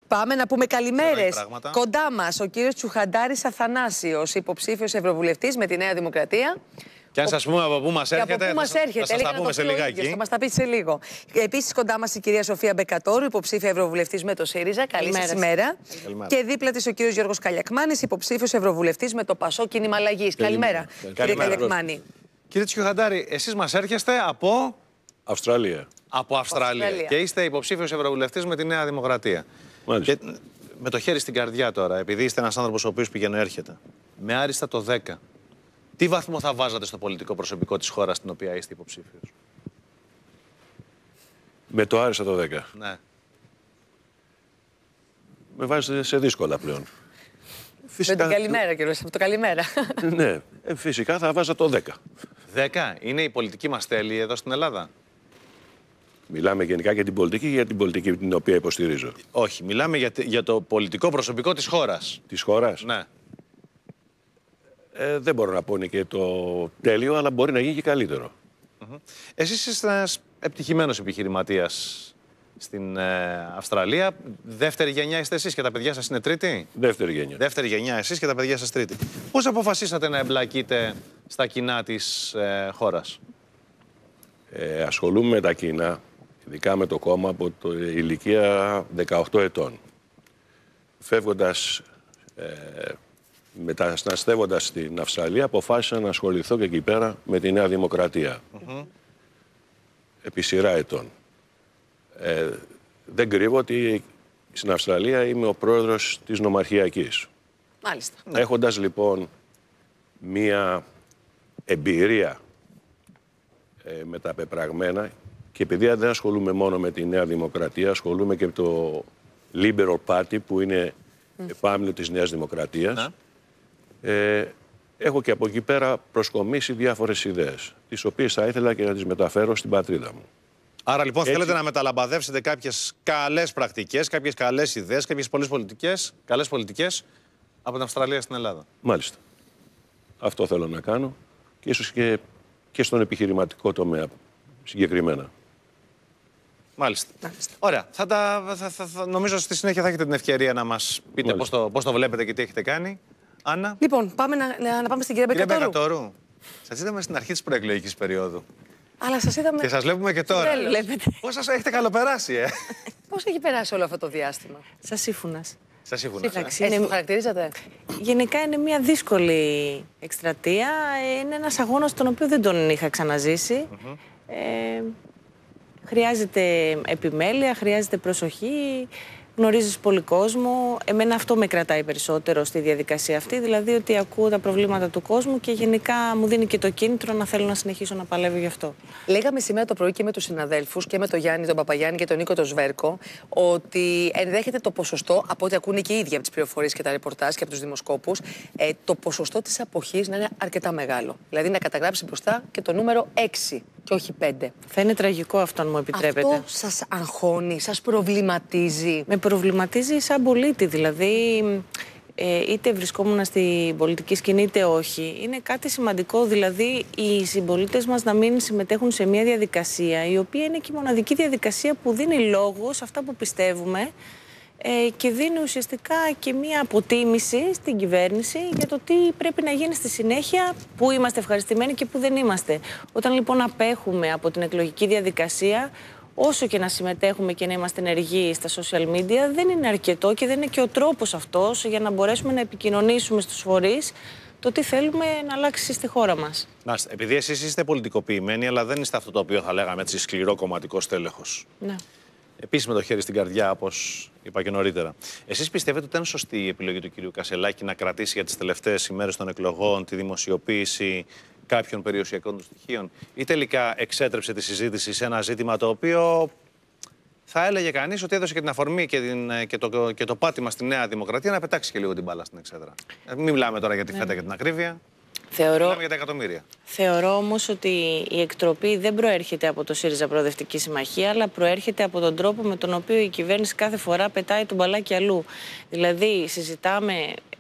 Πάμε να πούμε καλημέρες. Κοντά μας ο κύριος Τσουχαντάρης Αθανάσιος, υποψήφιος ευρωβουλευτής με τη Νέα Δημοκρατία. Και αν σας πούμε από πού μας έρχεται, θα σας τα πούμε σε λιγάκι. Θα μας τα πείτε σε λίγο. Επίσης κοντά μας η κυρία Σοφία Μπεκατόρου, υποψήφια ευρωβουλευτής με το ΣΥΡΙΖΑ. Καλή σας ημέρα. Και δίπλα της ο κύριος Γιώργος Καλιακμάνης, υποψήφιος ευρωβουλευτής με το ΠΑΣΟ Κίνημα Αλλαγής. Καλημέρα, κύριε Καλιακμάνη. Κύριε Τσουχαντάρη, εσείς μας έρχεστε από Αυστραλία. Από Αυστραλία. Και είστε υποψήφιος ευρωβουλευτής με τη Νέα Δημοκρατία. Και με το χέρι στην καρδιά τώρα, επειδή είστε ένας άνθρωπος ο οποίος πηγαίνει έρχεται, με άριστα το 10, τι βαθμό θα βάζατε στο πολιτικό προσωπικό της χώρας στην οποία είστε υποψήφιος? Με το άριστα το 10. Ναι. Με βάζετε σε δύσκολα πλέον. Φυσικά... Με την καλημέρα, κύριε από το καλημέρα. Ναι, φυσικά θα βάζα το 10. 10 είναι η πολιτική μας τέλεια εδώ στην Ελλάδα? Μιλάμε γενικά για την πολιτική την οποία υποστηρίζω. Όχι, μιλάμε για το πολιτικό προσωπικό της χώρας. Της χώρας? Ναι. Δεν μπορώ να πω είναι και το τέλειο, αλλά μπορεί να γίνει και καλύτερο. Εσείς είστε ένας επιτυχημένος επιχειρηματίας στην Αυστραλία. Δεύτερη γενιά είστε εσείς και τα παιδιά σας είναι τρίτη? Δεύτερη γενιά. Δεύτερη γενιά εσείς και τα παιδιά σας τρίτη. Πώς αποφασίσατε να εμπλακείτε στα κοινά της χώρας? Ασχολούμαι με τα κοινά, ειδικά με το κόμμα, από το ηλικία 18 ετών. Φεύγοντας, μεταναστεύοντας στην Αυστραλία, αποφάσισα να ασχοληθώ και εκεί πέρα με τη Νέα Δημοκρατία. Επί σειρά ετών. Δεν κρύβω ότι στην Αυστραλία είμαι ο πρόεδρος της Νομαρχιακής. Μάλιστα. Έχοντας λοιπόν μία εμπειρία με τα πεπραγμένα, και επειδή δεν ασχολούμαι μόνο με τη Νέα Δημοκρατία, ασχολούμαι και με το Liberal Party που είναι επάμεινο της Νέας Δημοκρατίας, έχω και από εκεί πέρα προσκομίσει διάφορες ιδέες, τις οποίες θα ήθελα και να τις μεταφέρω στην πατρίδα μου. Άρα λοιπόν θέλετε να μεταλαμπαδεύσετε κάποιες καλές πρακτικές, κάποιες καλές ιδέες, κάποιες καλές πολιτικές από την Αυστραλία στην Ελλάδα. Μάλιστα. Αυτό θέλω να κάνω και ίσως και στον επιχειρηματικό τομέα συγκεκριμένα. Μάλιστα. Ωραία. Νομίζω στη συνέχεια θα έχετε την ευκαιρία να μας πείτε πώς το βλέπετε και τι έχετε κάνει. Άννα. Λοιπόν, πάμε να πάμε στην κυρία Μπεκατόρου. Κυρία Μπεκατόρου, σας είδαμε στην αρχή της προεκλογικής περίοδου. Αλλά σας είδαμε... Και σας βλέπουμε και τώρα. Πώς σας έχετε καλοπεράσει, Πώς έχει περάσει όλο αυτό το διάστημα? Σας ύφουνας. Σας ύφουνας. Έτσι το χαρακτηρίζατε? Γενικά είναι μια δύσκολη εκστρατεία. Είναι ένας αγώνας τον οποίο δεν τον είχα ξαναζήσει. Χρειάζεται επιμέλεια, χρειάζεται προσοχή, γνωρίζεις πολύ κόσμο. Εμένα αυτό με κρατάει περισσότερο στη διαδικασία αυτή, δηλαδή ότι ακούω τα προβλήματα του κόσμου και γενικά μου δίνει και το κίνητρο να θέλω να συνεχίσω να παλεύω γι' αυτό. Λέγαμε σήμερα το πρωί και με τους συναδέλφους και με τον Γιάννη τον Παπαγιάννη και τον Νίκο τον Σβέρκο ότι ενδέχεται το ποσοστό, από ό,τι ακούνε και οι ίδιοι από τις πληροφορίες και τα ρεπορτάζ και από τους δημοσκόπους, το ποσοστό της αποχής να είναι αρκετά μεγάλο. Δηλαδή να καταγράψει μπροστά και το νούμερο 6 και όχι 5. Θα είναι τραγικό αυτό, αν μου επιτρέπετε. Αυτό σας αγχώνει, σας προβληματίζει? Με προβληματίζει σαν πολίτη, δηλαδή είτε βρισκόμουν στην πολιτική σκηνή είτε όχι. Είναι κάτι σημαντικό, δηλαδή οι συμπολίτες μας να μην συμμετέχουν σε μια διαδικασία η οποία είναι και η μοναδική διαδικασία που δίνει λόγο σε αυτά που πιστεύουμε και δίνει ουσιαστικά και μια αποτίμηση στην κυβέρνηση για το τι πρέπει να γίνει στη συνέχεια, που είμαστε ευχαριστημένοι και που δεν είμαστε. Όταν λοιπόν απέχουμε από την εκλογική διαδικασία, όσο και να συμμετέχουμε και να είμαστε ενεργοί στα social media, δεν είναι αρκετό και δεν είναι και ο τρόπος αυτός για να μπορέσουμε να επικοινωνήσουμε στους φορείς το τι θέλουμε να αλλάξει στη χώρα μας. Επειδή εσείς είστε πολιτικοποιημένοι, αλλά δεν είστε αυτό το οποίο θα λέγαμε έτσι σκληρό κομματικό στέλεχος. Ναι. Επίσης με το χέρι στην καρδιά, όπως είπα και νωρίτερα. Εσείς πιστεύετε ότι ήταν σωστή η επιλογή του κυρίου Κασελάκη να κρατήσει για τις τελευταίες ημέρες των εκλογών τη δημοσιοποίηση κάποιων περιουσιακών του στοιχείων, ή τελικά εξέτρεψε τη συζήτηση σε ένα ζήτημα το οποίο θα έλεγε κανείς ότι έδωσε και την αφορμή και το πάτημα στη Νέα Δημοκρατία να πετάξει και λίγο την μπάλα στην εξέδρα? Μην μιλάμε τώρα για τη φέτα και την ακρίβεια. Μιλάμε για τα εκατομμύρια. Θεωρώ όμως ότι η εκτροπή δεν προέρχεται από το ΣΥΡΙΖΑ Προοδευτική Συμμαχία, αλλά προέρχεται από τον τρόπο με τον οποίο η κυβέρνηση κάθε φορά πετάει τον μπαλάκι αλλού. Δηλαδή, συζητάμε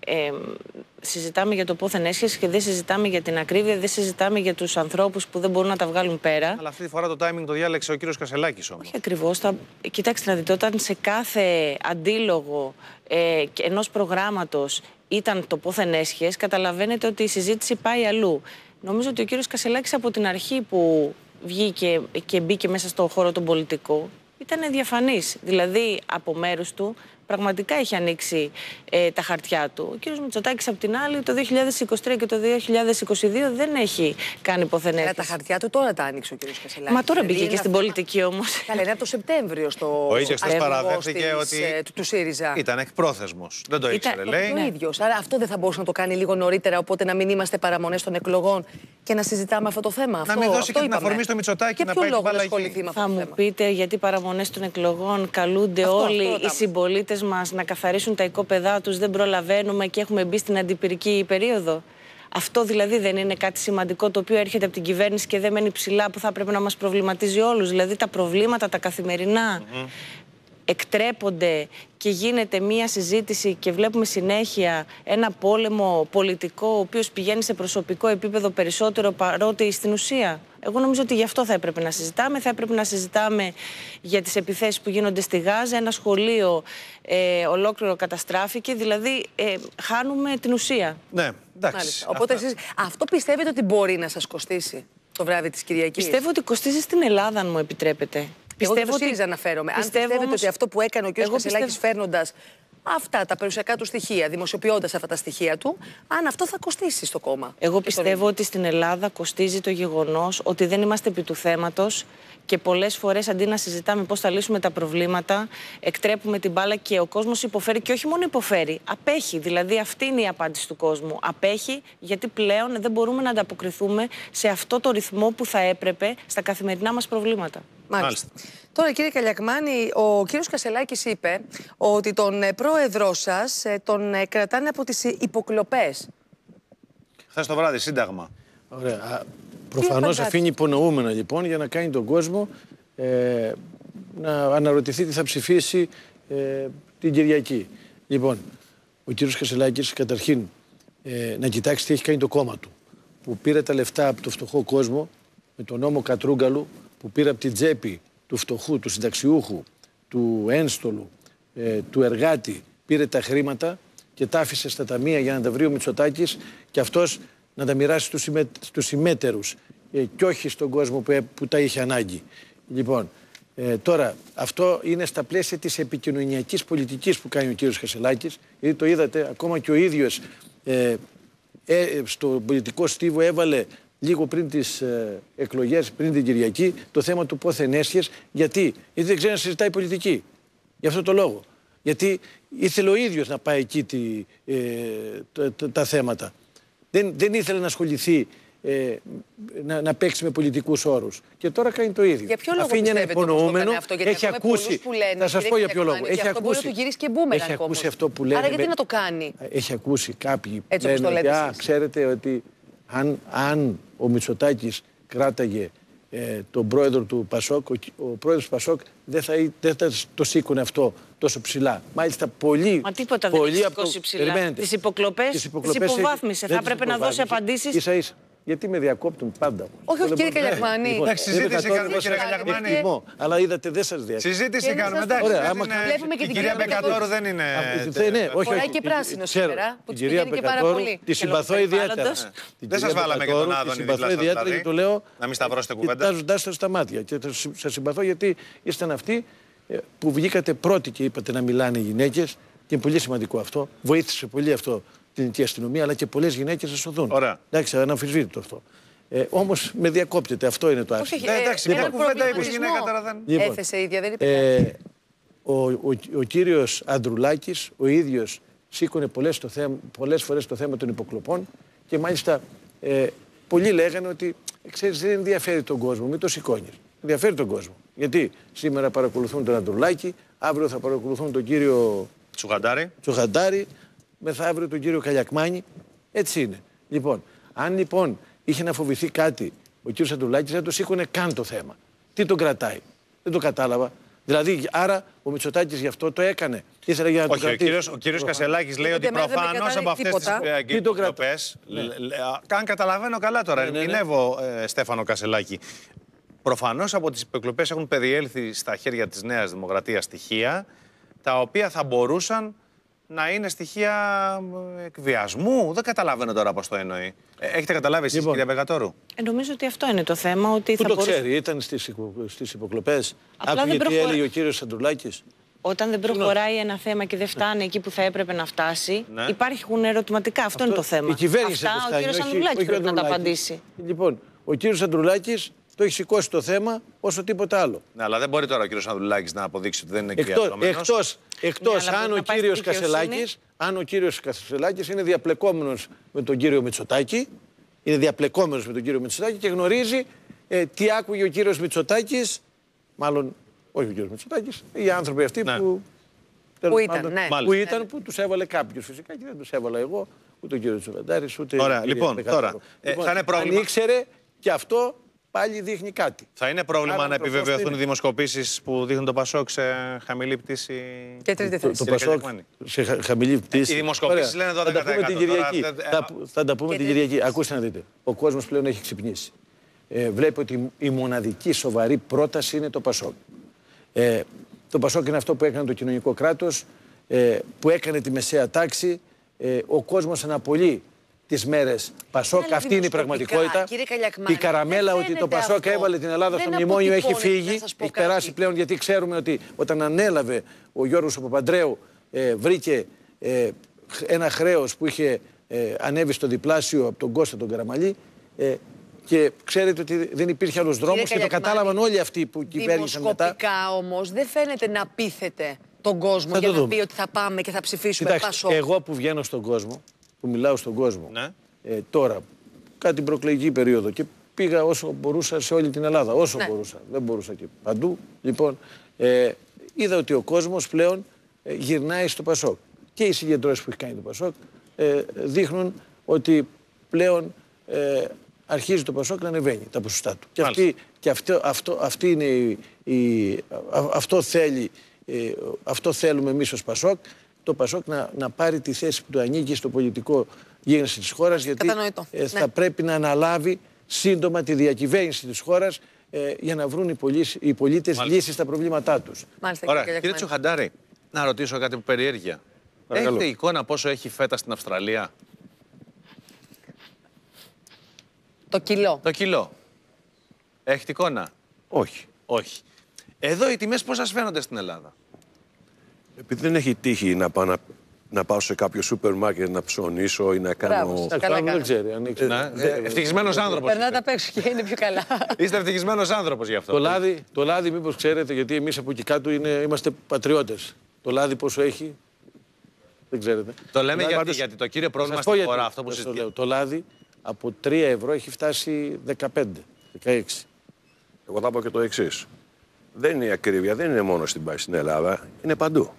συζητάμε για το πόθεν έσχεση και δεν συζητάμε για την ακρίβεια, δεν συζητάμε για τους ανθρώπους που δεν μπορούν να τα βγάλουν πέρα. Αλλά αυτή τη φορά το timing το διάλεξε ο κύριος Κασελάκης όμως. Όχι ακριβώς. Κοιτάξτε να δείτε, όταν σε κάθε αντίλογο ενός προγράμματος ήταν το πόθεν έσχες, καταλαβαίνετε ότι η συζήτηση πάει αλλού. Νομίζω ότι ο κύριος Κασελάκης από την αρχή που βγήκε και μπήκε μέσα στο χώρο τον πολιτικό ήταν διαφανής. Δηλαδή από μέρους του πραγματικά έχει ανοίξει τα χαρτιά του. Ο κύριος Μητσοτάκης απ' την άλλη το 2023 και το 2022 δεν έχει κάνει πόθεν έσχες. Τα χαρτιά του τώρα τα άνοιξε ο κύριος Κασελάκης. Μα τώρα μπήκε και στην πολιτική όμως. Καλά, είναι από το Σεπτέμβριο στο Ο ίδιος χθες παραδέχθηκε ότι του ΣΥΡΙΖΑ. ήταν εκπρόθεσμος. Δεν το ήξερε, λέει. Ο ίδιος. Άρα αυτό δεν θα μπορούσε να το κάνει λίγο νωρίτερα, οπότε να μην είμαστε παραμονές των εκλογών και να συζητάμε αυτό το θέμα. Να μην δώσει και την αφορμή στο Μητσοτάκη να πάει την μπάλα εκεί. Θα μου πείτε γιατί παραμονές των εκλογών καλούνται όλοι οι συμπολίτες μας να καθαρίσουν τα οικόπεδά τους, δεν προλαβαίνουμε και έχουμε μπει στην αντιπυρική περίοδο. Αυτό δηλαδή δεν είναι κάτι σημαντικό το οποίο έρχεται από την κυβέρνηση και δεν μένει ψηλά, που θα πρέπει να μας προβληματίζει όλους? Δηλαδή τα προβλήματα, τα καθημερινά εκτρέπονται και γίνεται μία συζήτηση και βλέπουμε συνέχεια ένα πόλεμο πολιτικό ο οποίος πηγαίνει σε προσωπικό επίπεδο περισσότερο παρότι στην ουσία. Εγώ νομίζω ότι γι' αυτό θα έπρεπε να συζητάμε. Θα έπρεπε να συζητάμε για τις επιθέσεις που γίνονται στη Γάζα. Ένα σχολείο ολόκληρο καταστράφηκε. Δηλαδή χάνουμε την ουσία. Ναι, εντάξει. Οπότε εσείς αυτό πιστεύετε ότι μπορεί να σας κοστίσει το βράδυ της Κυριακής? Πιστεύω ότι κοστίζει στην Ελλάδα, αν μου επιτρέπετε. Εγώ δεν το ΣΥΡΙΖΑ αναφέρομαι. Αν πιστεύετε όμως ότι αυτό που έκανε ο κ. Κασελάκης φέρνοντας αυτά τα περιουσιακά του στοιχεία, δημοσιοποιώντας αυτά τα στοιχεία του, αν αυτό θα κοστίσει στο κόμμα? Εγώ πιστεύω ότι στην Ελλάδα κοστίζει το γεγονός ότι δεν είμαστε επί του θέματος και πολλές φορές αντί να συζητάμε πώς θα λύσουμε τα προβλήματα, εκτρέπουμε την μπάλα και ο κόσμος υποφέρει, και όχι μόνο υποφέρει, απέχει. Δηλαδή αυτή είναι η απάντηση του κόσμου. Απέχει γιατί πλέον δεν μπορούμε να ανταποκριθούμε σε αυτό το ρυθμό που θα έπρεπε στα καθημερινά μας προβλήματα. Μάλιστα. Τώρα, κύριε Καλιακμάνη, ο κύριος Κασελάκης είπε ότι τον πρόεδρό σας τον κρατάνε από τις υποκλοπές. Χθες το βράδυ, Σύνταγμα. Ωραία. Προφανώς αφήνει υπονοούμενα λοιπόν για να κάνει τον κόσμο να αναρωτηθεί τι θα ψηφίσει την Κυριακή. Λοιπόν, ο κύριος Κασελάκης καταρχήν να κοιτάξει τι έχει κάνει το κόμμα του, που πήρε τα λεφτά από το φτωχό κόσμο με τον νόμο Κατρούγκαλου, που πήρε από την τσέπη του φτωχού, του συνταξιούχου, του ένστολου, του εργάτη, πήρε τα χρήματα και τα άφησε στα ταμεία για να τα βρει ο Μητσοτάκης και αυτός να τα μοιράσει στους συμμέτερους και όχι στον κόσμο που τα είχε ανάγκη. Λοιπόν, τώρα αυτό είναι στα πλαίσια της επικοινωνιακής πολιτικής που κάνει ο κύριος Κασελάκης, γιατί το είδατε, ακόμα και ο ίδιος στο πολιτικό στίβο έβαλε λίγο πριν τις εκλογές, πριν την Κυριακή, το θέμα του πόθεν έσχες. Γιατί δεν ξέρει να συζητάει πολιτική. Γι' αυτό το λόγο. Γιατί ήθελε ο ίδιος να πάει εκεί τα θέματα. Δεν ήθελε να ασχοληθεί, να παίξει με πολιτικούς όρους. Και τώρα κάνει το ίδιο. Για ποιο λόγο αφήνει ένα υπονοούμενο, έχει ακούσει. Λένε, θα σας πω για ποιο λόγο. Έχει ακούσει, μπορεί να του γυρίσει και μπούμερανγκ, έχει ακούσει αυτό που λένε. Άρα γιατί να το κάνει? Έχει ακούσει κάποιοι που λένε, το λέτε ξέρετε ότι αν ο Μητσοτάκης κράταγε τον πρόεδρο του Πασόκ, ο πρόεδρος του Πασόκ δεν θα το σήκωνε αυτό τόσο ψηλά. Μάλιστα πολύ. Μα τίποτα δεν έχει σηκώσει ψηλά. Τις υποκλοπές τις υποβάθμισε. Θα έπρεπε να δώσει απαντήσεις. Ίσα-ίσα. Γιατί με διακόπτουν πάντα. Όχι, κύριε Καλιακμάνη. Εντάξει, συζήτηση κάνουμε, κύριε Καλιακμάνη. Αλλά είδατε, δεν σας διάκρισα. Συζήτηση κάνουμε, εντάξει. Βλέπουμε και την κυρία Μπεκατόρου δεν είναι. Φοράει και πράσινο σήμερα, που της πηγαίνει και πάρα πολύ. Τη συμπαθώ ιδιαίτερα. Δεν σας βάλαμε και τον Άδωνη δίπλα σας, δηλαδή. Το λέω, να μην σταυρώσετε κουβέντα. Κοιτάζοντάς σας στα μάτια. Και σας συμπαθώ γιατί ήσταν αυτοί που βγήκατε πρώτοι και είπατε να μιλάνε οι γυναίκες. Και είναι πολύ σημαντικό αυτό. Βοήθησε πολύ αυτό την ελληνική αστυνομία, αλλά και πολλές γυναίκες να σωθούν. Ωραία. Εντάξει, αναμφισβήτητο αυτό. Όμως με διακόπτεται, αυτό είναι το άσχημο. Εντάξει, μια κουβέντα είπε η γυναίκα τώρα δεν. Έθεσε ίδια, δεν είπε. Ο κύριος Ανδρουλάκης ο ίδιος σήκωνε πολλές φορές το θέμα των υποκλοπών και μάλιστα πολλοί λέγανε ότι ξέρεις, δεν ενδιαφέρει τον κόσμο, μην το σηκώνεις. Ενδιαφέρει τον κόσμο. Γιατί σήμερα παρακολουθούν τον Ανδρουλάκη, αύριο θα παρακολουθούν τον κύριο Τσουχαντάρη, μεθαύριο τον κύριο Καλιακμάνη. Έτσι είναι. Λοιπόν, αν λοιπόν είχε να φοβηθεί κάτι ο κύριος Ανδρουλάκης, δεν το σήκωνε καν το θέμα. Τι τον κρατάει? Δεν το κατάλαβα. Δηλαδή, άρα ο Μητσοτάκης γι' αυτό το έκανε. Ήθελε για να όχι, ο κύριος Κασελάκης λέει ότι προφανώς από αυτές τις εκλογές. Αν καταλαβαίνω καλά τώρα, ερμηνεύω Στέφανο Κασελάκη. Προφανώς από τις υποκλοπές έχουν περιέλθει στα χέρια της Νέας Δημοκρατίας στοιχεία τα οποία θα μπορούσαν να είναι στοιχεία εκβιασμού. Δεν καταλαβαίνω τώρα πώς το εννοεί. Έχετε καταλάβει εσείς, κυρία Μπεγατόρου? Νομίζω ότι αυτό είναι το θέμα. Ότι πού θα το ξέρει, ήταν στις υποκλοπές. Άκουγε τι έλεγε ο κύριος Ανδρουλάκης. Όταν δεν προχωράει ένα θέμα και δεν φτάνει εκεί που θα έπρεπε να φτάσει, υπάρχουν ερωτηματικά. Αυτό είναι το θέμα. Η κυβέρνηση αυτά ο κύριος Ανδρουλάκης πρέπει να τα απαντήσει. Λοιπόν, ο κύριος Ανδρουλάκης το έχει σηκώσει το θέμα όσο τίποτα άλλο. Ναι, αλλά δεν μπορεί τώρα ο κύριος Ανδρουλάκης να αποδείξει ότι δεν είναι εκβιαζόμενος. Εκτός αν ο κύριος Κασελάκης είναι διαπλεκόμενος με τον κύριο Μητσοτάκη, και γνωρίζει τι άκουγε ο κύριος Μητσοτάκης, μάλλον όχι ο κύριος Μητσοτάκης, οι άνθρωποι αυτοί που τους έβαλε κάποιος φυσικά και δεν τους έβαλα εγώ, ούτε ο κύριος Τσοβεντάρης, ούτε. Ωραία, λοιπόν, τώρα θα είναι πρόβλημα. Αν ήξερε και αυτό πάλι δείχνει κάτι. Θα είναι πρόβλημα να επιβεβαιωθούν οι δημοσκοπήσεις που δείχνουν το Πασόκ σε χαμηλή πτήση. Και τρίτη θέση. Το Πασόκ σε χαμηλή πτήση. Οι δημοσκοπήσεις λένε 12%. Θα τα πούμε την Κυριακή. Ακούστε να δείτε. Ο κόσμος πλέον έχει ξυπνήσει. Βλέπει ότι η μοναδική σοβαρή πρόταση είναι το Πασόκ. Το Πασόκ είναι αυτό που έκανε το κοινωνικό κράτος, που έκανε τη μεσαία τάξη. Ο κόσμος αναπολύει τις μέρες Πασόκ. Αυτή είναι η πραγματικότητα. Η καραμέλα ότι το Πασόκ έβαλε την Ελλάδα στο μνημόνιο έχει φύγει. Έχει περάσει πλέον, γιατί ξέρουμε ότι όταν ανέλαβε ο Γιώργος ο Παπαντρέου, βρήκε ένα χρέος που είχε ανέβει στο διπλάσιο από τον Κώστα τον Καραμαλή. Και ξέρετε ότι δεν υπήρχε άλλος δρόμος και το κατάλαβαν όλοι αυτοί που κυβέρνησαν μετά. Δημοσκοπικά όμως δεν φαίνεται να πείθετε τον κόσμο για να πει ότι θα πάμε και θα ψηφίσουμε Πασόκ. Εγώ που βγαίνω στον κόσμο, που μιλάω στον κόσμο, τώρα, κάτι την προεκλογική περίοδο, και πήγα όσο μπορούσα σε όλη την Ελλάδα. Όσο μπορούσα. Δεν μπορούσα και παντού. Λοιπόν, είδα ότι ο κόσμος πλέον γυρνάει στο Πασόκ. Και οι συγκεντρώσεις που έχει κάνει το Πασόκ δείχνουν ότι πλέον αρχίζει το Πασόκ να ανεβαίνει τα ποσοστά του. Και αυτό θέλουμε εμείς ως Πασόκ, το Πασόκ να πάρει τη θέση που του ανήκει στο πολιτικό γίγνεσθε της χώρας, γιατί θα πρέπει να αναλάβει σύντομα τη διακυβέρνηση της χώρας για να βρουν οι πολίτες λύσεις στα προβλήματά τους. Ωραία, κύριε Τσοχαντάρη, να ρωτήσω κάτι που περιέργεια. Έχετε εικόνα πόσο έχει φέτα στην Αυστραλία? Το κιλό. Το κιλό. Έχετε εικόνα? Όχι. Όχι. Εδώ οι τιμές πώς σας φαίνονται στην Ελλάδα? Επειδή δεν έχει τύχει να πάω σε κάποιο σούπερ μάρκετ να ψωνίσω ή να κάνω. Δεν ξέρει. Ευτυχισμένος άνθρωπος. Περνάτε απ' έξω και είναι πιο καλά. Είστε ευτυχισμένος άνθρωπος γι' αυτό. Το λάδι, μήπως ξέρετε, γιατί εμείς από εκεί κάτω είμαστε πατριώτες. Το λάδι πόσο έχει, δεν ξέρετε. Το λέμε γιατί το κύριο πρόβλημα στην χώρα αυτό που συζητάμε. Το λάδι από 3 ευρώ έχει φτάσει 15, 16. Εγώ θα πω και το εξής. Δεν είναι η ακρίβεια, δεν είναι μόνο στην Ελλάδα, είναι παντού.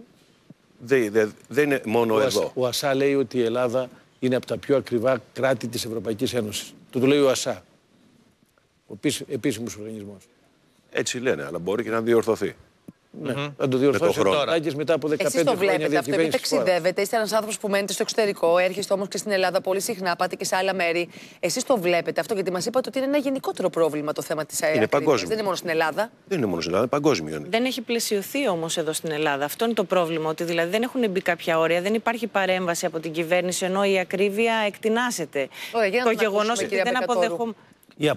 Δεν είναι μόνο εδώ. Ο ΑΣΑ λέει ότι η Ελλάδα είναι από τα πιο ακριβά κράτη της Ευρωπαϊκής Ένωσης. Το λέει ο ΑΣΑ, ο επίσημος οργανισμός. Έτσι λένε, αλλά μπορεί και να διορθωθεί. Ναι, θα το διορθώσει ο Μητσοτάκης μετά από 15 χρόνια. Εσείς το βλέπετε αυτό, επειδή ταξιδεύετε. είστε ένας άνθρωπος που μένετε στο εξωτερικό, έρχεστε όμως και στην Ελλάδα πολύ συχνά, πάτε και σε άλλα μέρη. Εσείς το βλέπετε αυτό, γιατί μας είπατε ότι είναι ένα γενικότερο πρόβλημα το θέμα της ακρίβειας. Δεν είναι μόνο στην Ελλάδα. Δεν είναι μόνο στην Ελλάδα, είναι παγκόσμιο. Δεν έχει πλαισιωθεί όμως εδώ στην Ελλάδα. Αυτό είναι το πρόβλημα, ότι δηλαδή δεν έχουν μπει κάποια όρια, δεν υπάρχει παρέμβαση από την κυβέρνηση, ενώ η ακρίβεια εκτινάσεται. Το γεγονός ότι δεν αποδέχομαι. Οι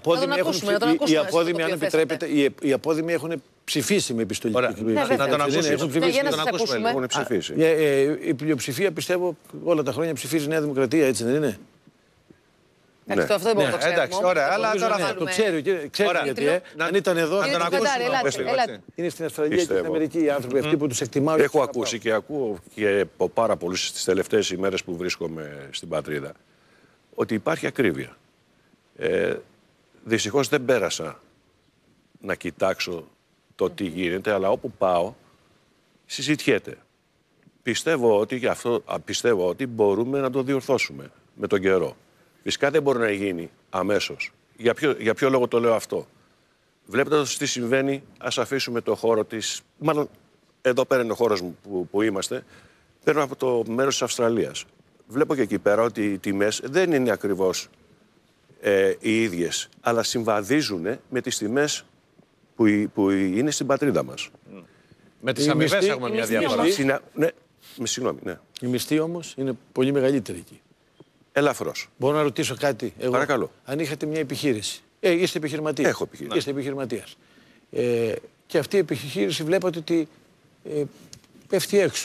απόδημοι έχουν ψηφίσει με επιστολή. Να τον ακούσουμε. Έχουν ψηφίσει. Η πλειοψηφία, πιστεύω, όλα τα χρόνια ψηφίζει Νέα Δημοκρατία, έτσι δεν είναι? Ναι. Αυτό δεν μπορούμε να το ξέρουμε. Εντάξει, ωραία, αλλά τώρα θα το ξέρει γιατί. Αν ήταν εδώ, να τον ακούσουμε. Είναι στην Αυστραλία και στην Αμερική οι άνθρωποι αυτοί που τους εκτιμάω. Έχω ακούσει και ακούω και από πάρα πολλούς στις τελευταίες ημέρες που βρίσκομαι στην πατρίδα ότι υπάρχει ακρίβεια. Δυστυχώς δεν πέρασα να κοιτάξω το τι γίνεται, αλλά όπου πάω συζητιέται. Πιστεύω ότι μπορούμε να το διορθώσουμε με τον καιρό. Φυσικά δεν μπορεί να γίνει αμέσως. Για ποιο λόγο το λέω αυτό? Βλέποντας τι συμβαίνει, ας αφήσουμε το χώρο της... Μάλλον, εδώ πέρα είναι ο χώρος μου που είμαστε. Παίρνω από το μέρος της Αυστραλίας. Βλέπω και εκεί πέρα ότι οι τιμές δεν είναι ακριβώς οι ίδιες, αλλά συμβαδίζουν με τις τιμές που είναι στην πατρίδα μας. Με τις αμοιβές έχουμε μια διαφορά. Ναι, συγγνώμη, ναι. Η μισθή όμως είναι πολύ μεγαλύτερη εκεί. Ελαφρώς. Μπορώ να ρωτήσω κάτι? Εγώ, παρακαλώ. Αν είχατε μια επιχείρηση. Είστε επιχειρηματίας. Έχω επιχείρηση. Είστε επιχειρηματίας. Και αυτή η επιχείρηση βλέπετε ότι πέφτει έξω.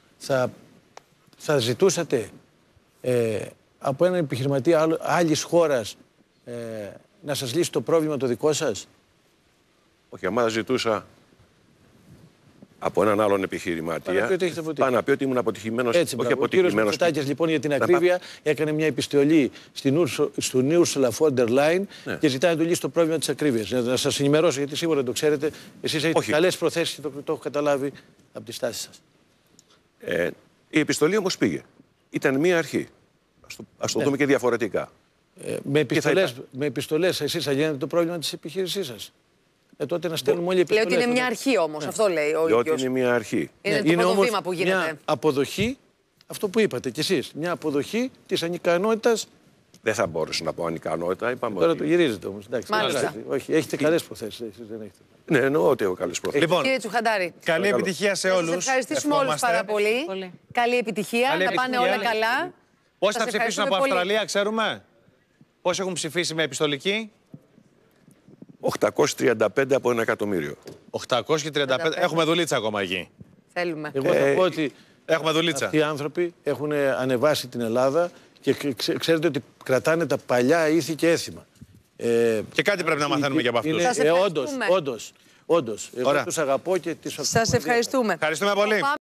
Θα ζητούσατε από έναν επιχειρηματία άλλης χώρας να σας λύσει το πρόβλημα το δικό σας? Όχι, άμα ζητούσα από έναν άλλον επιχειρηματία, πάνω να πει ότι ήμουν αποτυχημένος. Έτσι, όχι ο κύριος Μητσοτάκης, λοιπόν, για την ακρίβεια, έκανε μια επιστολή στην Ursula von der Leyen και ζητάει να του λύσει το πρόβλημα της ακρίβειας. Να σας ενημερώσω, γιατί σίγουρα δεν το ξέρετε. Εσείς έχετε καλές προθέσεις και το έχω καταλάβει από τη στάση σας. Η επιστολή όμως πήγε. Ήταν μια αρχή. Ας το δούμε και διαφορετικά. Με επιστολές εσείς θα λύνετε το πρόβλημα της επιχείρησής σας? Τότε να στέλνουμε όλοι επιστολές. Λέει ότι είναι μια αρχή όμως, αυτό λέει ο ίδιος. Ότι είναι μια αρχή. Είναι το πρώτο βήμα που γίνεται. Μια αποδοχή, αυτό που είπατε κι εσείς, μια αποδοχή της ανικανότητας. Δεν θα μπορούσα να πω ανικανότητα. Τώρα το γυρίζετε όμως. Όχι, έχετε καλές προθέσεις. Εσείς δεν έχετε. Ναι, εννοώ ότι έχω καλές προθέσεις. Λοιπόν, κύριε Τσουχαντάρη, καλή επιτυχία σε όλους. σας ευχαριστήσουμε όλους πάρα πολύ. Καλή επιτυχία, να πάνε όλα καλά. Πόσοι θα ψηφίσουν από Αυστραλία, ξέρουμε? Πόσοι έχουν ψηφίσει με επιστολική? 835 από 1 εκατομμύριο. 835. Έχουμε δουλίτσα ακόμα εκεί. Θέλουμε. Εγώ θα πω ότι έχουμε δουλίτσα. Αυτοί οι άνθρωποι έχουν ανεβάσει την Ελλάδα και ξέρετε ότι κρατάνε τα παλιά ήθη και έθιμα. Και κάτι πρέπει να μαθαίνουμε και από αυτούς. Όντως. Εγώ τους αγαπώ και τις σας ευχαριστούμε. Ευχαριστούμε πολύ.